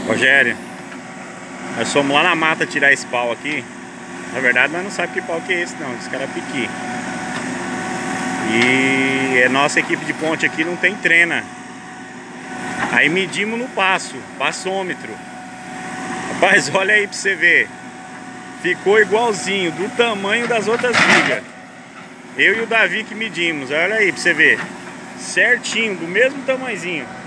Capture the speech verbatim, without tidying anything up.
Rogério, nós fomos lá na mata tirar esse pau aqui. Na verdade nós não sabemos que pau que é esse não, esse cara é piqui. E a nossa equipe de ponte aqui não tem trena. Aí medimos no passo, passômetro. Rapaz, olha aí pra você ver. Ficou igualzinho, do tamanho das outras vigas. Eu e o Davi que medimos, olha aí pra você ver. Certinho, do mesmo tamanhozinho.